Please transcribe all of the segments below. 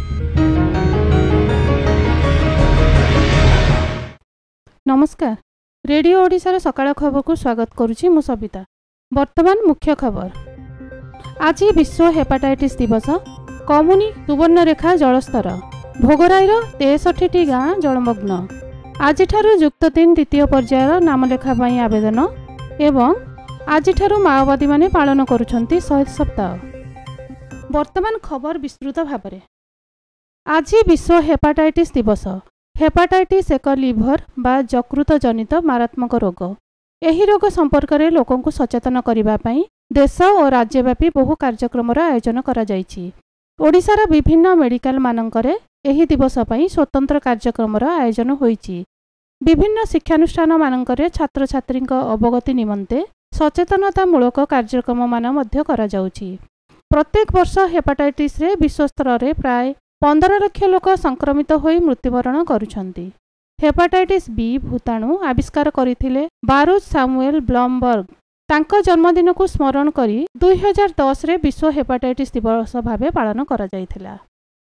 नमस्कार। रेडियो ओडिशार सकाळ खबर को स्वागत करुछि मु सबिता। वर्तमान मुख्य खबर। आज विश्व हेपाटाइटिस दिवस। कमुनी सुवर्णरेखा जलस्तर। भोगराईर 63टी गाँ जलमग्न। आज युक्त 3 द्वितीय पर्यायर नामलेखा पाई आवेदन एवं आज माओवादी माने पालन करुछंती शहीद सप्ताह। वर्तमान खबर विस्तृत भाव। आज विश्व हेपाटाइटिस दिवस। हेपाटाइटिस एक लिभर बा यकृत जनित मारात्मक रोग। एही रोग संपर्क में लोकों को सचेतन करने देश और राज्यव्यापी बहु कार्यक्रम आयोजन करा जायछि। ओडिशार विभिन्न मेडिकल मानकरे एही दिवस पई स्वतंत्र कार्यक्रम आयोजन होईछि। विभिन्न शिक्षानुष्ठान मानकरे छात्र छात्री अवगति निमंते सचेतनतामूलक कार्यक्रम मान मध्य करा जाउछि। प्रत्येक वर्ष हेपाटाइटिस रे विश्व स्तर रे प्राय 15 लाख लोक संक्रमित होई मृत्युवरण करुछंती। हेपाटाइटिस बी भूताणु आविष्कार करथिले बारूच सामुएल ब्लमबर्ग। तांको जन्मदिन को स्मरण करी 2010 रे विश्व हेपाटाइटिस दिवस भावे पालन करा जायथिला।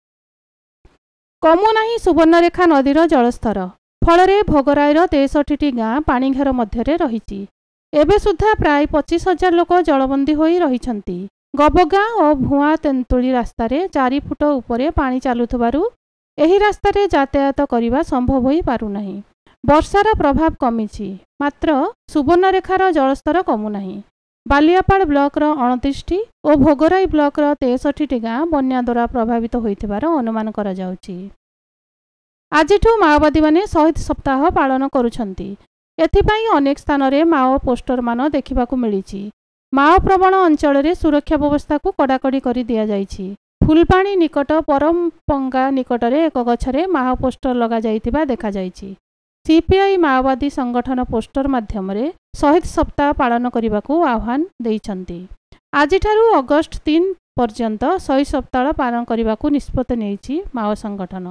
कमु नाही सुवर्णरेखा नदीर जलस्तर। फलरे भोगराईर 63टी गाँ पाणीघेर मध्यरे रहिछि। एबे सुद्धा प्राय 25,000 लोक जलबंदी होई रहिछंती। गबगाँ और भुआ तेंतुली रास्तार 4 फुट उपरे पानी चलुथबारु एही रास्तार यातायात करने संभव हो पारुनाही। वर्षार प्रभाव कमिछि मात्र सुवर्णरेखार जलस्तर कमुनाही। बालियापाड़ ब्लॉक 29टी और भोगराई ब्लॉक 63टी गाँ बन्या द्वारा प्रभावित होइथिबार अनुमान करा जाउछि। आजिठु माओवादी माने शहीद सप्ताह पालन करुछंती। एथिपाई अनेक स्थान रे माओ पोस्टर मान देखिबाकू मिलिछि। माओ प्रवण अंचल रे सुरक्षा व्यवस्था को कड़ाकड़ी कर दिया जाइछि। फुलपाणी निकट परमपंगा निकट रे एक गछरे माओ पोस्टर लगा जाइतिबा देखा जाइछि। सीपीआई माओवादी संगठन पोस्टर माध्यम रे शहीद सप्ताह पालन करने आह्वान देइछंती। आजिठारु अगस्ट 3 पर्यंत शहीद सप्ताह पालन करने निष्पत्ति नेइछि माओ संगठन।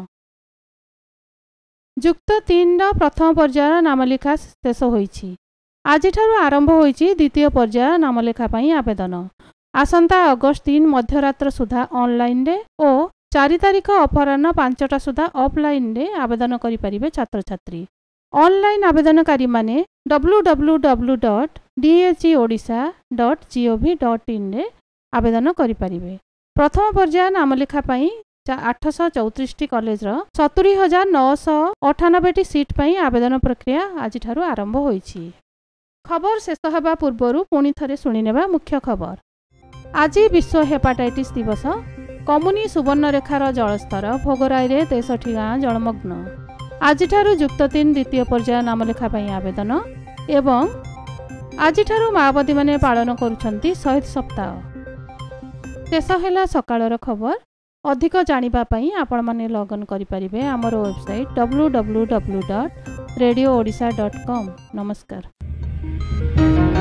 युक्त 3 प्रथम पर्यायर नामलेखा शेष होइछि। आज आरंभ होइछि द्वितीय पर्यायर नामलेखा पाई आवेदन। आसंता अगस्ट 3 मध्यरात्र सुधा ऑनलाइन रे और 4 तारिख अपराह्न 5टा सुधा ऑफलाइन रे आवेदन करि परिबे छात्र छात्री। ऑनलाइन आवेदनकारी माने www.dheodisha.gov.in रे आवेदन करि परिबे। प्रथम पर्यायर नामलेखा पाई 834टी कॉलेज 70,998टी सीट पाई आवेदन प्रक्रिया आज आरंभ होइछि। खबर शेष होगा पूर्वर पुणी थे शुणिनेबा मुख्य खबर। आज विश्व हेपाटाइटिस दिवस। कमुनी सुवर्णरेखार जलस्तर। भोगराई रे 63 गाँ जलमग्न। आज युक्त 3 द्वितीय पर्याय नामलेखा पाई आवेदन एवं आज माओवादी माने पालन करुछंती शहीद सप्ताह। शेष है सकाळर खबर। अधिक जानिबा पाई आपण माने लॉगिन करि परिबे हमर वेबसाइट www.radioodisha.com। नमस्कार।